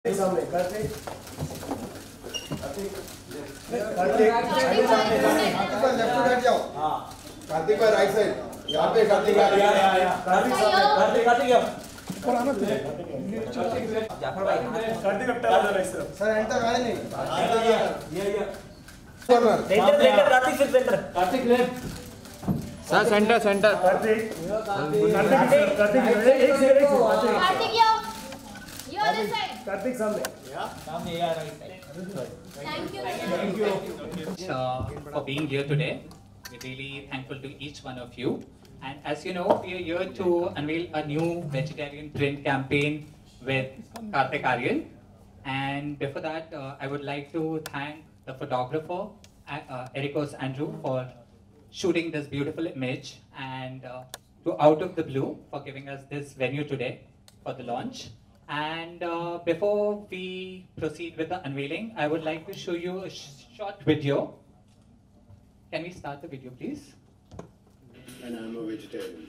सामने कार्तिक लेफ्ट जाओ। हाँ कार्तिक भाई राइट साइड यहाँ पे कार्तिक भाई कार्तिक ऊपर आना तुझे जाफर भाई कार्तिक अब टर्न है सर एंटर आए नहीं centre Kartik centre Kartik left sir centre Kartik एक second Kartik you are this side. Kartik सामने Thank you. For being here today. We're really thankful to each one of you. And as you know, we are here to unveil a new vegetarian print campaign with Karthik Aryan. And before that, I would like to thank the photographer, Ericos Andrew, for shooting this beautiful image, and to Out of the Blue for giving us this venue today for the launch. And before we proceed with the unveiling, I would like to show you a short video. Can we start the video, please? And I'm a vegetarian.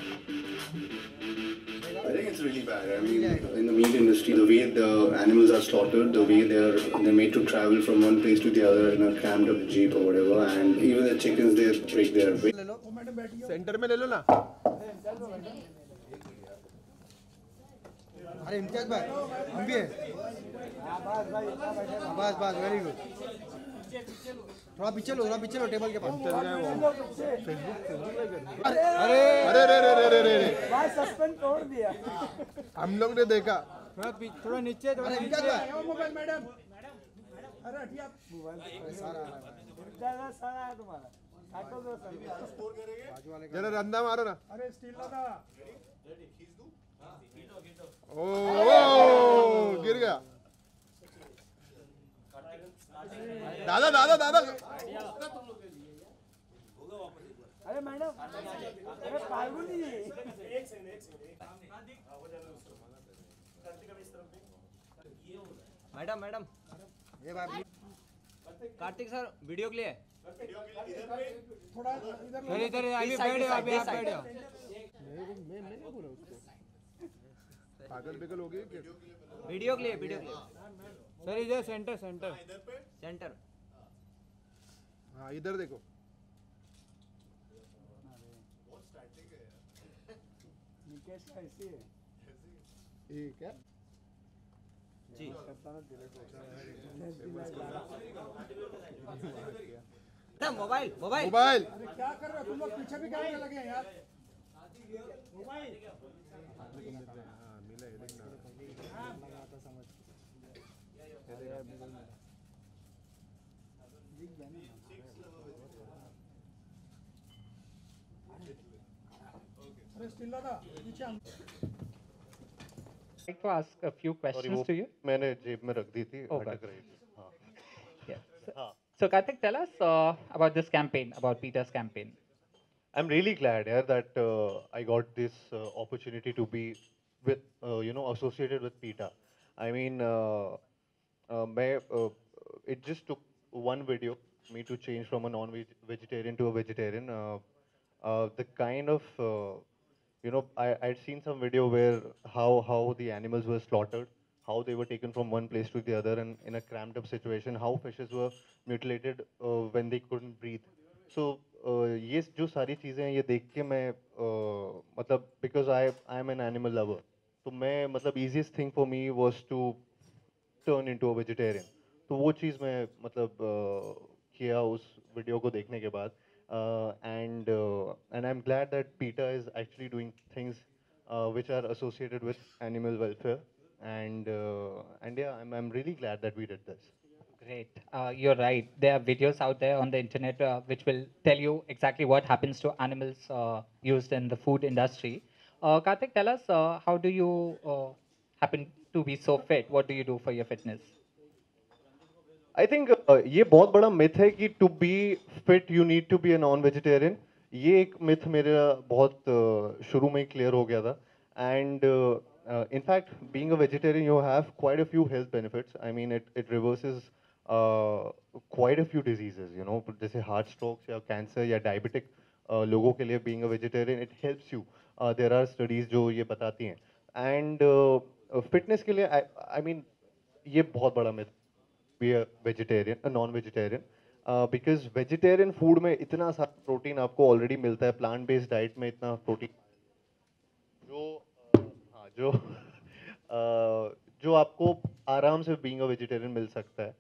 I think it's really bad. I mean, in the meat industry, the way the animals are slaughtered, the way they're made to travel from one place to the other in a crammed up jeep or whatever, and even the chickens, they break their way. Centre में ले लो ना अरे इम्तियाज भाई हम भी हैं बस very good थोड़ा पीछे लो टेबल के पास अरे अरे अरे अरे अरे अरे भाई सस्पेंड तोड़ दिया हम लोग ने देखा थोड़ा नीचे अरे इम्तियाज भाई मोबाइल मैडम अरे हटिया मोबाइल सारा सारा है तुम्हारा काटो दो सर जरा रंदा मारो ना अरे स्टील लगा ओ गिर गया दादा अरे मैडम अरे फाल्गुनी जी एक सेकंड मैडम ये भाई कार्तिक सर वीडियो के लिए थोड़ा इधर अभी बैठ जाओ अभी आप बैठ जाओ मैं नहीं बोला उसको पागल बिगल हो गई वीडियो के लिए सर इधर सेंटर हाँ इधर देखो निकेश का ऐसी है ये क्या जी मोबाइल मोबाइल अरे क्या कर रहे हो तुम लोग पीछे भी कैमरे लगे हैं यार मोबाइल अरे स्टील लगा नीचे I'd like to ask a few questions to you. मैंने जेब में रख दी थी Okay. अटक रही थी हाँ Yeah. So Karthik, tell us about this campaign, about Peter's campaign. I'm really glad that I got this opportunity to be with associated with PETA. I mean it just took one video me to change from a non-vegetarian to a vegetarian. The kind of I'd seen some video where how the animals were slaughtered, how they were taken from one place to the other, and in a cramped up situation, how fishes were mutilated when they couldn't breathe. So ये जो सारी चीज़ें हैं ये देख के मैं मतलब because I am an animal lover, तो मैं मतलब easiest thing for me was to turn into a vegetarian. तो वो चीज़ मैं मतलब किया उस वीडियो को देखने के बाद. And I'm glad that PETA is actually doing things which are associated with animal welfare, and yeah, I'm really glad that we did this. Great. You're right. There are videos out there on the internet which will tell you exactly what happens to animals used in the food industry. Karthik, tell us, how do you happen to be so fit? What do you do for your fitness? I think ये बहुत बड़ा myth है कि to be fit you need to be a non-vegetarian. ये एक myth मेरा बहुत शुरू में clear हो गया था. And in fact, being a vegetarian, you have quite a few health benefits. I mean, it reverses quite a few diseases. You know, जैसे heart strokes या cancer या diabetic लोगों के लिए being a vegetarian, it helps you. There are studies जो ये बताती हैं. And fitness के लिए, I mean, ये बहुत बड़ा myth be a vegetarian, a non-vegetarian. Because vegetarian food में इतना सारा प्रोटीन आपको ऑलरेडी मिलता है, प्लांट बेस्ड डाइट में इतना प्रोटीन जो हाँ जो जो आपको आराम से बीइंग अ वेजिटेरियन मिल सकता है.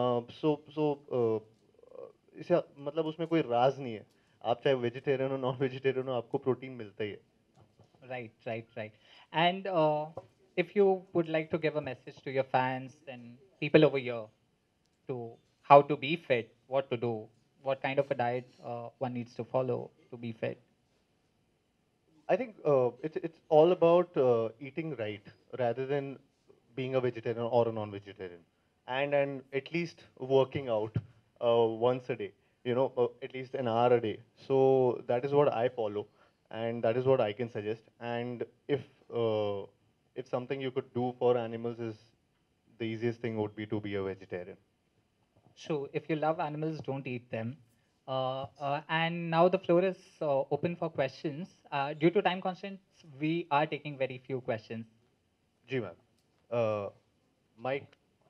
इसे मतलब उसमें कोई राज नहीं है, आप चाहे वेजिटेरियन हो नॉन वेजिटेरियन हो आपको प्रोटीन मिलता ही है. Right, right, right. And if you would like to give a message to your fans and people over here to how to be fit, what to do, what kind of a diet one needs to follow to be fit. I think it's all about eating right rather than being a vegetarian or a non-vegetarian, and at least working out once a day. At least an hour a day. So that is what I follow, and that is what I can suggest. And if it's something you could do for animals, is the easiest thing would be to be a vegetarian. So if you love animals, don't eat them. And now the floor is open for questions. Due to time constraints, we are taking very few questions. Ji ma'am. Mike.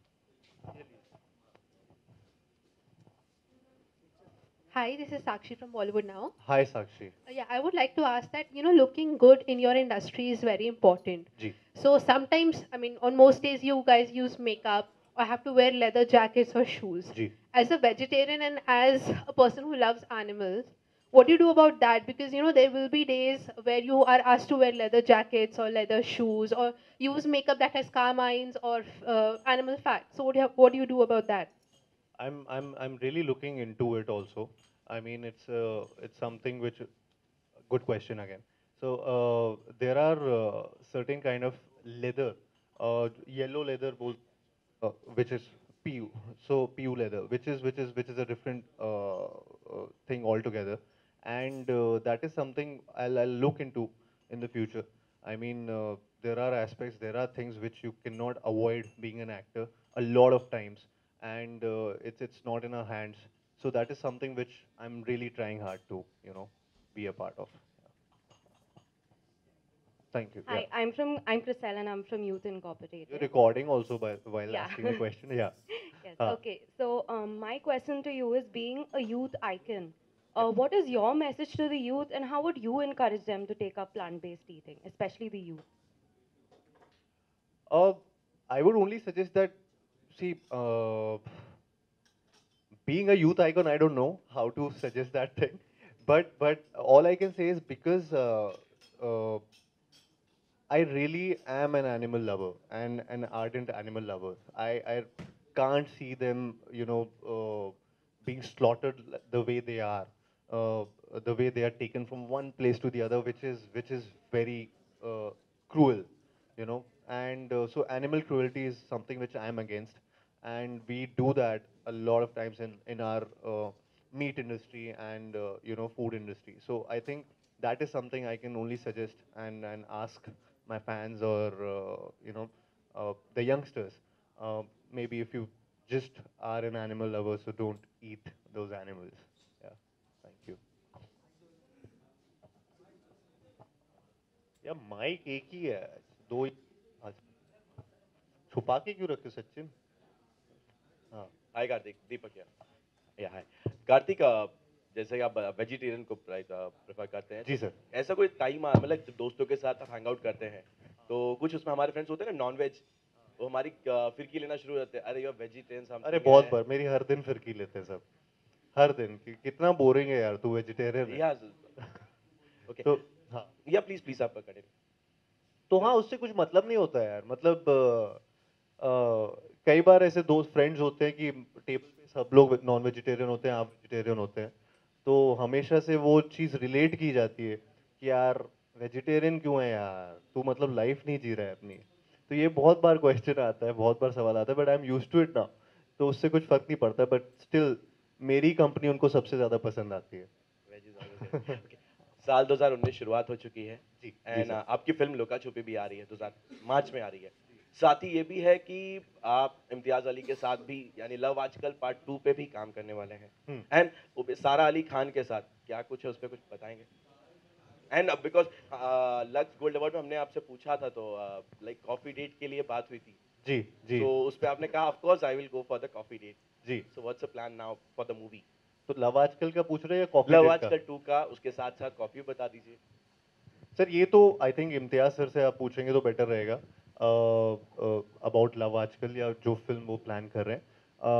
Hi, this is Sakshi from Bollywood Now. Hi Sakshi. Yeah, I would like to ask that, looking good in your industry is very important. Ji. So sometimes, on most days you guys use makeup or have to wear leather jackets or shoes. Ji. As a vegetarian and as a person who loves animals, what do you do about that? Because, there will be days where you are asked to wear leather jackets or leather shoes or use makeup that has carmines or animal fat. So what do you do about that? I'm really looking into it also. I mean, it's something which, good question again. So there are certain kind of leather, yellow leather, which is PU. So PU leather, which is a different thing altogether, and that is something I'll look into in the future. I mean, there are aspects, there are things which you cannot avoid being an actor a lot of times, and it's not in our hands. So that is something which I'm really trying hard to be a part of. Thank you. Hi, Yeah. I'm Chriselle and I'm from Youth Incorporated. You're recording also while Yeah. asking the question. Yeah. Yes. Ah. Okay. So my question to you is, being a youth icon, what is your message to the youth, and how would you encourage them to take up plant-based eating, especially the youth? Uh, I would only suggest that, see, being a youth icon, I don't know how to suggest that thing, but all I can say is, because uh, I really am an animal lover and an ardent animal lover. I can't see them, being slaughtered the way they are, uh, the way they are taken from one place to the other, which is very cruel, And so animal cruelty is something which I am against, and we do that a lot of times in our meat industry and food industry. So I think that is something I can only suggest and ask my fans or the youngsters. Maybe if you just are an animal lover, so don't eat those animals. Yeah, thank you. या mic एक ही है, दो ही छुपा के क्यों रखे सचिन? हाँ. हाय कार्तिक, दीपक या हाय कार्तिक, जैसे कि आप वेजिटेरियन को प्रेफर करते हैं, जी सर. ऐसा कोई टाइम मतलब जब दोस्तों के साथ आप हैंग आउट करते हैं तो कुछ उसमें हमारे फ्रेंड्स होते हैं ना नॉन वेज, वो हमारी फिरकी लेना शुरू हो जाते हैं, अरे यार वेजिटेरियन, अरे बहुत बार मेरी हर दिन फिरकी लेते हैं सब, हर दिन. कितना बोरिंग है यार, तू वेजिटेरियन है. ओके. तो हाँ, या प्लीज आप कंटिन्यू. तो हाँ, उससे कुछ मतलब नहीं होता यार. मतलब कई बार ऐसे दोस्त फ्रेंड्स होते हैं कि टेबल पे सब लोग नॉन वेजिटेरियन होते हैं, आप वेजिटेरियन होते हैं, तो हमेशा से वो चीज़ रिलेट की जाती है कि यार वेजिटेरियन क्यों है यार, तू मतलब लाइफ नहीं जी रहा है अपनी. तो ये बहुत बार क्वेश्चन आता है, बहुत बार सवाल आता है, but I am used to it now, तो उससे कुछ फर्क नहीं पड़ता. बट स्टिल मेरी कंपनी उनको सबसे ज़्यादा पसंद आती है. साल 2019 शुरुआत हो चुकी है जी, एंड आपकी फिल्म लुका छुपी भी आ रही है, 2000 मार्च में आ रही है. साथ ही ये भी है कि आप इम्तियाज अली के साथ भी यानी लव आजकल पार्ट 2 पे भी काम करने वाले हैं, एंड सारा अली खान के साथ क्या कुछ है उस पर कुछ बताएंगे? And because Lux gold award में हमने आपसे पूछा था, तो लाइक कॉफी डेट के लिए बात हुई थी, जी जी तो उस पे आपने कहा of course I will go for the coffee date. जी. So what's the plan now for the movie? तो लव आजकल का पूछ रहे हैं या कॉफी लव डेट का? आजकल 2 का, उसके साथ साथ कॉफी बता दीजिए. सर ये तो आई थिंक इम्तियाज सर से आप पूछेंगे तो बेटर रहेगा अबाउट लव आजकल या जो फिल्म वो प्लान कर रहे हैं.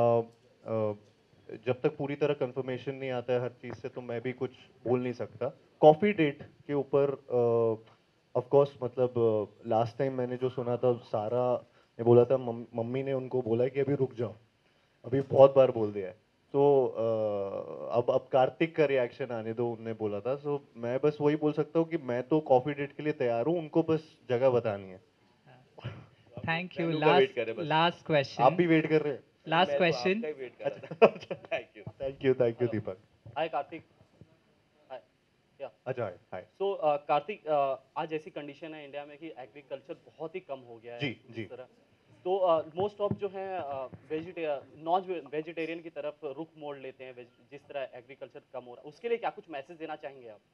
जब तक पूरी तरह कंफर्मेशन नहीं आता है हर चीज़ से तो मैं भी कुछ बोल नहीं सकता. कॉफ़ी डेट के ऊपर ऑफ कोर्स मतलब लास्ट टाइम मैंने जो सुना था सारा ने बोला था मम्मी ने उनको बोला कि अभी रुक जाओ, अभी बहुत बार बोल दिया है. तो अब कार्तिक का रिएक्शन आने दो, उनने बोला था. सो मैं बस वही बोल सकता हूँ कि मैं तो कॉफी डेट के लिए तैयार हूँ, उनको बस जगह बतानी है. Thank you. मेनू का वेट कर रहे हैं बस. Last question. आप भी वेट कर रहे हैं? लास्ट मैं तो क्वेश्चन. आपका ही वेट कर रहा था. Thank you. Thank you Deepak. Hi Kartik. Hi. अच्छा हाय. सो कार्तिक, आज ऐसी कंडीशन है इंडिया में कि एग्रीकल्चर बहुत ही कम हो गया है. जी, जी. इस तरह तो मोस्ट ऑफ जो है नॉन वेजिटेरियन की तरफ रुख मोड़ लेते हैं जिस तरह एग्रीकल्चर कम हो रहा है. उसके लिए क्या कुछ मैसेज देना चाहेंगे आप?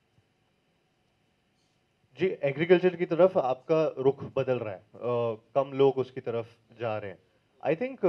जी, एग्रीकल्चर की तरफ आपका रुख बदल रहा है. कम लोग उसकी तरफ जा रहे हैं. आई थिंक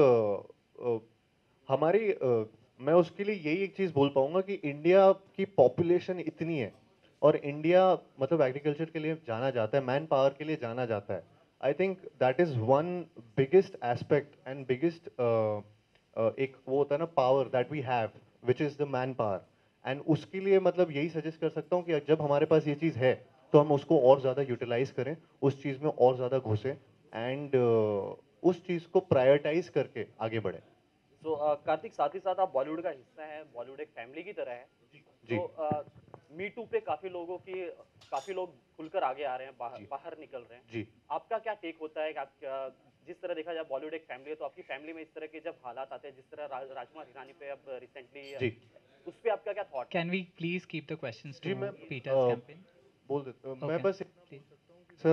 हमारी मैं उसके लिए यही एक चीज़ बोल पाऊंगा कि इंडिया की पॉपुलेशन इतनी है और इंडिया मतलब एग्रीकल्चर के लिए जाना जाता है, मैन पावर के लिए जाना जाता है. I think that is one biggest aspect and biggest एक वो होता है ना power that we have which is the man power. And उसके लिए मतलब यही सजेस्ट कर सकता हूँ कि जब हमारे पास ये चीज़ है तो हम उसको और ज़्यादा यूटिलाइज करें, उस चीज़ में और ज़्यादा घुसें एंड उस चीज़ को प्रायोरिटाइज करके आगे बढ़ें. तो कार्तिक, साथ ही साथ आप बॉलीवुड का हिस्सा है, बॉलीवुड एक फैमिली की तरह है. जी. तो मी टू पे काफ़ी लोग खुलकर आगे आ रहे हैं, बाहर निकल रहे हैं. जी. आपका क्या टेक होता है कि आप जिस तरह देखा जाए बॉलीवुड एक फैमिली है, तो आपकी फैमिली में इस तरह के जब हालात आते हैं जिस तरह राजकुमार हिरानी पे अब रिसेंटली, उस पे आपका क्या thought? Can we please keep the questions जी, टू मैं पीटर्स कैंपेन? बोल देता हूँ. मैं Okay. बस इतना बोल सकता हूँ कि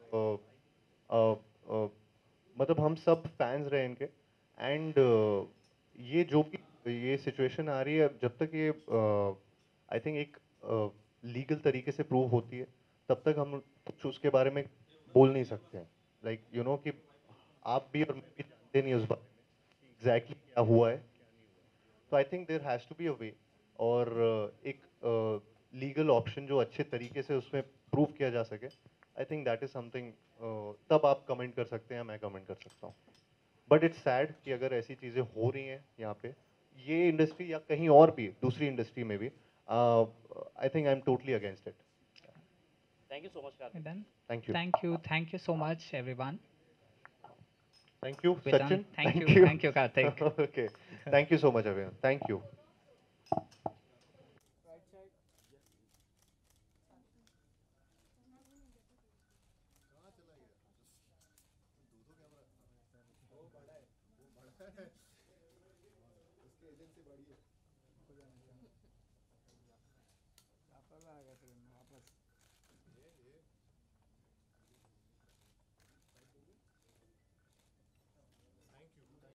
सर मतलब हम सब फैंस रहे इनके एंड ये जो भी ये सिचुएशन आ रही है जब तक ये आई थिंक एक लीगल तरीके से प्रूव होती है तब तक हम कुछ उसके बारे में बोल नहीं सकते हैं. लाइक यू नो कि आप भी और मैं भी जानते नहीं उस बारे में एग्जैक्टली क्या हुआ है क्या नहीं हुआ. तो I think there has to be a way और एक लीगल ऑप्शन जो अच्छे तरीके से उसमें प्रूव किया जा सके. I think that is something तब आप कमेंट कर सकते हैं, मैं कमेंट कर सकता हूँ. बट इट्स सैड कि अगर ऐसी चीज़ें हो रही हैं यहाँ पे ये इंडस्ट्री या कहीं और भी दूसरी इंडस्ट्री में भी, I think I am totally against it. Thank you so much Kartik. Thank you. Thank you so much everyone. Thank you, We're done. Sachin. Thank you, Karthik. Okay. Thank you so much, everyone. Thank you. उसकी agency बड़ी है.